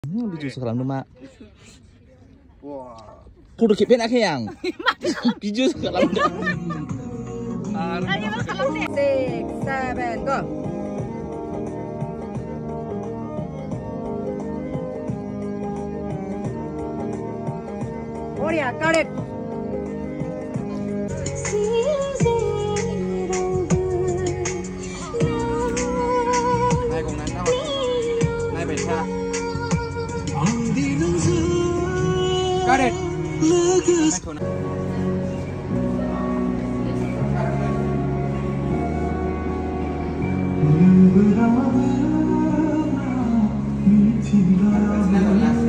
Biju sekarang mak. Wah. Kudu kipin akeh yang. Biju sekarang. Ayo salam deh. 6, 7, go. Oh ya, got it. Hai cùng nắng đâu. Hai bên xa. Got it. Hai cùng nắng. Hãy subscribe cho kênh Ghiền Mì Gõ để không bỏ lỡ những video hấp dẫn.